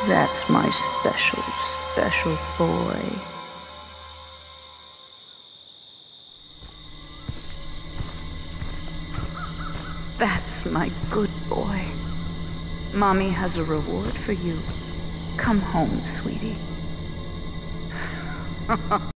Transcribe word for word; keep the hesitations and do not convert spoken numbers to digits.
That's my special, special boy. That's my good boy. Mommy has a reward for you. Come home, sweetie.